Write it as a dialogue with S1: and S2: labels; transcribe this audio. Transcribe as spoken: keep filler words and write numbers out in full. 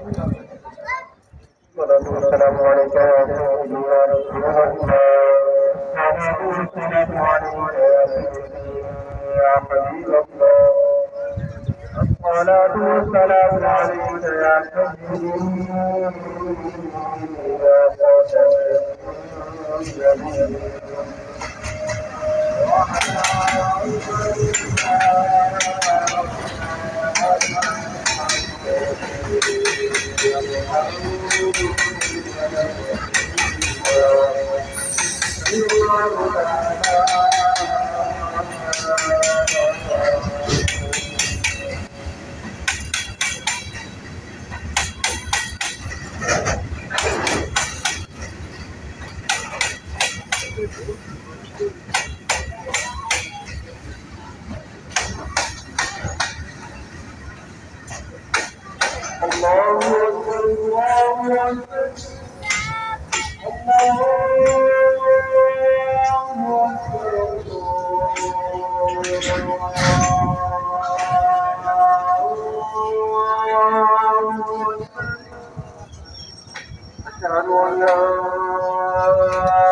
S1: والسلام عليك يا سيدي يا رسول الله. السلام عليك يا سيدي يا حبيب الله. الصلاة والسلام عليك يا سيدي يا خاتم النبيين. أشهد أن لا